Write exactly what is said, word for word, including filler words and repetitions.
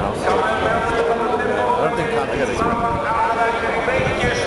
now. So I don't think Con- I got to